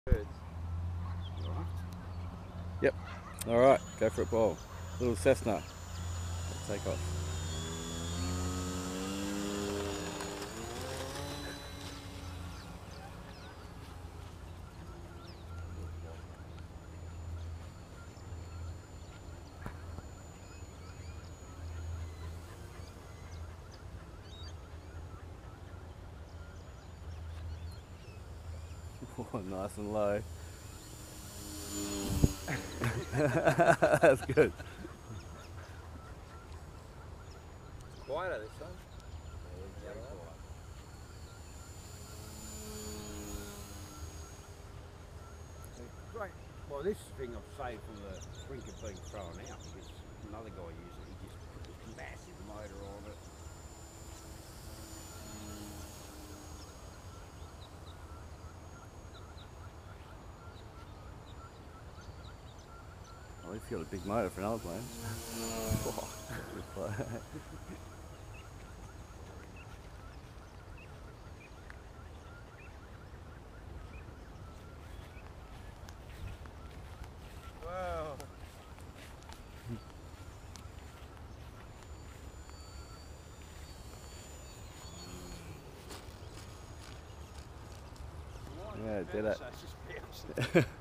Birds. Yep. Alright, go for it, Paul. Little Cessna. Take off. Oh, nice and low. That's good. Quieter this one. Great. Well, this thing I've saved from the brink of being thrown out because another guy used it. He just put this massive motor on it. At least you got a big motor for an aeroplane. Wow. Yeah, did it. So it's just bouncing.